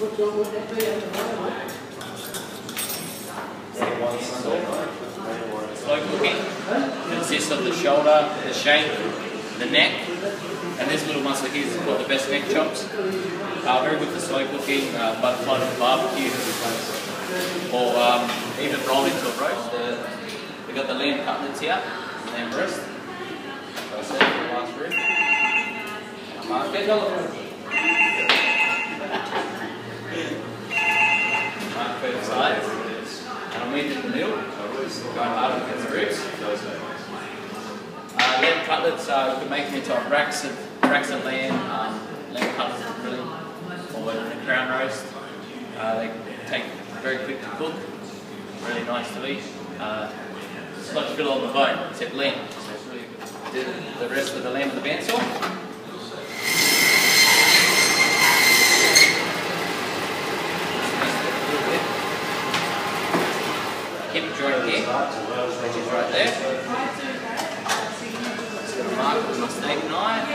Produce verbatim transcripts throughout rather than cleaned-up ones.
Slow cooking consists of the shoulder, the shank, the neck, and this little muscle here is called the best neck chops. Uh, very good for slow cooking, uh, butterfly on barbecue, or um, even roll into a roast. Uh, we've got the lamb cutlets here, lamb breast. So I said in the last room. And I mark it. Mark both sides. And I'll meet in the middle. Going hard against the ribs. Uh, lamb cutlets, uh, you can make them into racks of, racks of lamb. Um, lamb cutlets are really, or in a crown roast. Uh, they take very quick to cook, really nice to eat. Uh, it's like fill on the bone, except lamb. So it's really good. The rest of the lamb and the bandsaw. Hip joint here, which is right there. Just going to mark with my steak knife.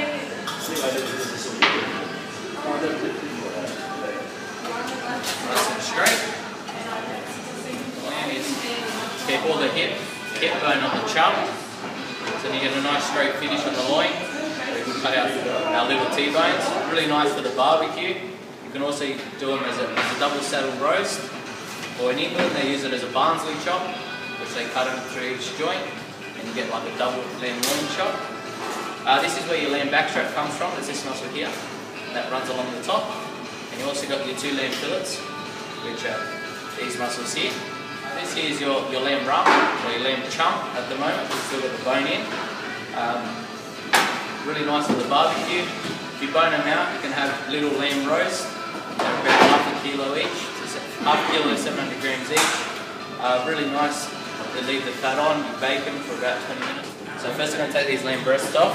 Nice and straight. Lamb is, keep all the hip, hip bone on the chub, so you get a nice straight finish on the loin. We can cut out our little T-bones. Really nice for the barbecue. You can also do them as a, as a double saddle roast. Or in England they use it as a Barnsley chop, which they cut it through each joint and you get like a double lamb loin chop. Uh, this is where your lamb backstrap comes from, it's this muscle here, that runs along the top. And you also got your two lamb fillets, which are these muscles here. This here is your, your lamb rump, or your lamb chump at the moment, we've still got the bone in. Um, really nice for the barbecue. If you bone them out, you can have little lamb roast, they're about half a kilo each. Half a kilo, seven hundred grams each. Uh, really nice to leave the fat on, you bake them for about twenty minutes. So first I'm going to take these lamb breasts off.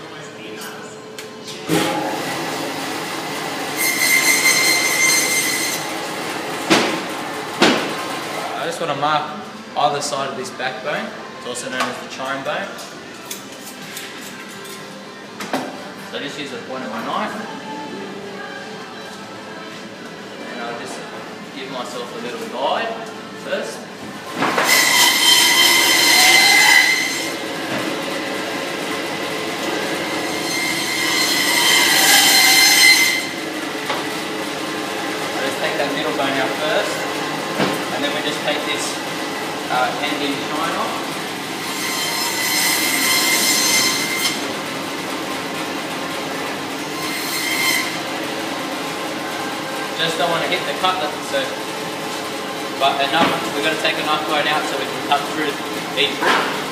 I just want to mark either side of this backbone. It's also known as the chine bone. So I just use the point of my knife. And I'll just give myself a little guide first. I just take that middle bone out first, and then we just take this uh, end-in chine off. Just don't want to hit the cutlet, so, but enough, we're going to take enough bone out so we can cut through each rib.